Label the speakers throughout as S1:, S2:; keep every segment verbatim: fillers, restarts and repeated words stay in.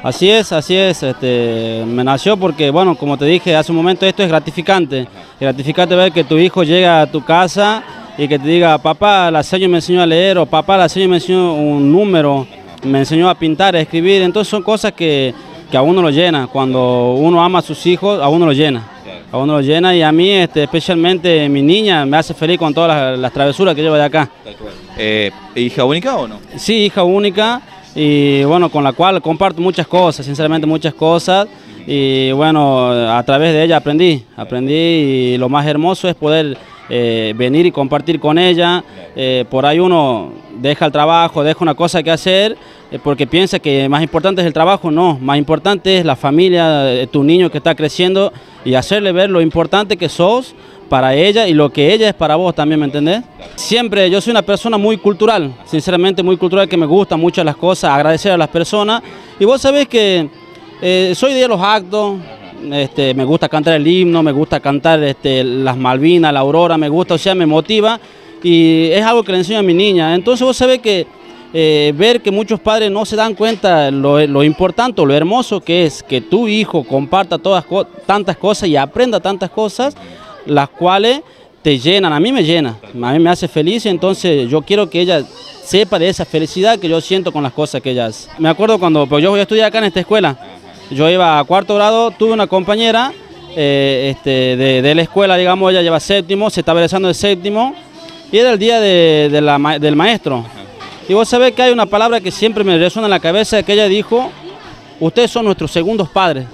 S1: Así es, así es, este, me nació porque, bueno, como te dije hace un momento, esto es gratificante. Es gratificante ver que tu hijo llega a tu casa y que te diga, papá, la señora me enseñó a leer, o papá, la señora me enseñó un número, me enseñó a pintar, a escribir. Entonces son cosas que, que a uno lo llena. Cuando uno ama a sus hijos, a uno lo llena. A uno lo llena y a mí, este, especialmente mi niña, me hace feliz con todas las, las travesuras que lleva de acá.
S2: Eh, ¿Hija única o no?
S1: Sí, hija única. Y bueno, con la cual comparto muchas cosas, sinceramente muchas cosas, y bueno, a través de ella aprendí, aprendí y lo más hermoso es poder eh, venir y compartir con ella. Eh, por ahí uno deja el trabajo, deja una cosa que hacer, eh, porque piensa que más importante es el trabajo. No, más importante es la familia, eh, tu niño que está creciendo, y hacerle ver lo importante que sos para ella y lo que ella es para vos también, ¿me entendés? Siempre, yo soy una persona muy cultural, sinceramente muy cultural, que me gustan mucho las cosas, agradecer a las personas, y vos sabés que eh, soy de los actos, este, me gusta cantar el himno, me gusta cantar este, las Malvinas, la Aurora, me gusta, o sea, me motiva, y es algo que le enseño a mi niña. Entonces vos sabés que eh, ver que muchos padres no se dan cuenta lo, lo importante, lo hermoso que es que tu hijo comparta todas tantas cosas y aprenda tantas cosas, las cuales te llenan, a mí me llena, a mí me hace feliz. Entonces yo quiero que ella sepa de esa felicidad que yo siento con las cosas que ella hace. Me acuerdo cuando pues yo voy a estudiar acá en esta escuela, yo iba a cuarto grado, tuve una compañera eh, este, de, de la escuela, digamos, ella lleva séptimo, se estaba egresando de séptimo, y era el día de, de la, del maestro. Y vos sabés que hay una palabra que siempre me resuena en la cabeza, que ella dijo, ustedes son nuestros segundos padres.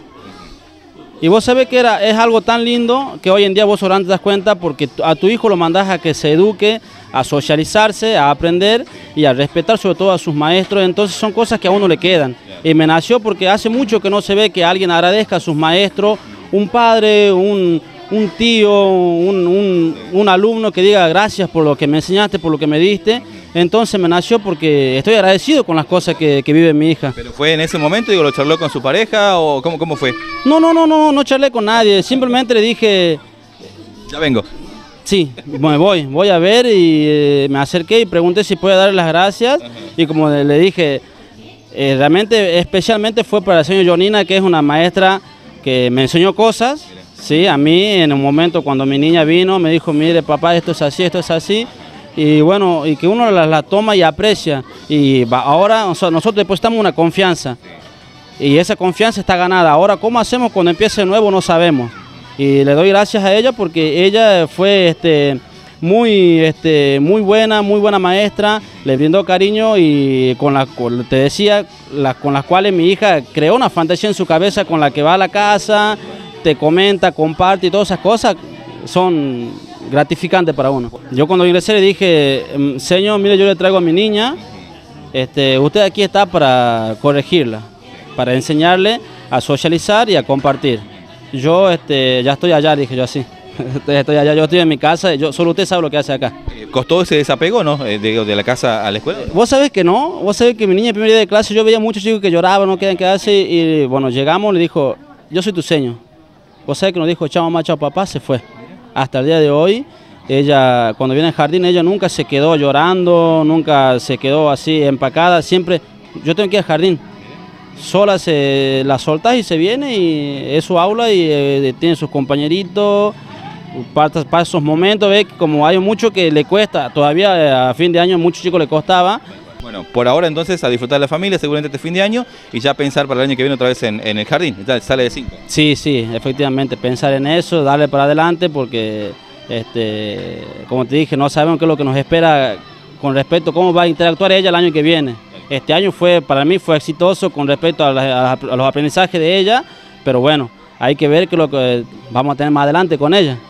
S1: Y vos sabés que era, es algo tan lindo que hoy en día vos ahora te das cuenta, porque a tu hijo lo mandás a que se eduque, a socializarse, a aprender y a respetar sobre todo a sus maestros. Entonces son cosas que a uno le quedan. Y me nació porque hace mucho que no se ve que alguien agradezca a sus maestros, un padre, un, un tío, un, un, un alumno que diga gracias por lo que me enseñaste, por lo que me diste. Entonces me nació porque estoy agradecido con las cosas que, que vive mi hija.
S2: ¿Pero fue en ese momento, digo, lo charló con su pareja o cómo, cómo fue?
S1: No, no, no, no, no charlé con nadie, simplemente le dije...
S2: Ya vengo.
S1: Sí, me voy, voy a ver, y eh, me acerqué y pregunté si puede darle las gracias. Ajá. Y como le dije, eh, realmente especialmente fue para la señora Jonina, que es una maestra que me enseñó cosas. Sí, a mí en un momento cuando mi niña vino me dijo, mire papá, esto es así, esto es así. Y bueno, y que uno la, la toma y aprecia, y va, ahora o sea, nosotros depositamos una confianza, y esa confianza está ganada. Ahora, ¿cómo hacemos cuando empiece de nuevo? No sabemos, y le doy gracias a ella porque ella fue este, muy, este, muy buena, muy buena maestra, le brindó cariño, y con la, con, te decía, la, con las cuales mi hija creó una fantasía en su cabeza con la que va a la casa, te comenta, comparte, y todas esas cosas son gratificante para uno. Yo cuando ingresé le dije, señor, mire, yo le traigo a mi niña, este, usted aquí está para corregirla, para enseñarle a socializar y a compartir. Yo este, ya estoy allá, dije yo así, estoy allá, yo estoy en mi casa, yo, solo usted sabe lo que hace acá.
S2: ¿Costó ese desapego, no, de, de la casa a la escuela?
S1: Vos sabés que no, vos sabés que mi niña en primer día de clase yo veía muchos chicos que lloraban, no querían quedarse, y bueno, llegamos, le dijo, yo soy tu señor. Vos sabés que nos dijo, chao mamá, chao papá, se fue. Hasta el día de hoy, ella cuando viene al jardín, ella nunca se quedó llorando, nunca se quedó así empacada, siempre, yo tengo que ir al jardín, sola se la soltás y se viene, y es su aula, y eh, tiene sus compañeritos, pasa, pasa esos momentos, ve que como hay mucho que le cuesta, todavía eh, a fin de año a muchos chicos le costaba.
S2: Bueno, por ahora entonces a disfrutar de la familia, seguramente este fin de año, y ya pensar para el año que viene otra vez en, en el jardín, sale de cinco.
S1: Sí, sí, efectivamente, pensar en eso, darle para adelante, porque, este, como te dije, no sabemos qué es lo que nos espera con respecto a cómo va a interactuar ella el año que viene. Este año fue, para mí fue exitoso con respecto a, la, a los aprendizajes de ella, pero bueno, hay que ver qué es lo que vamos a tener más adelante con ella.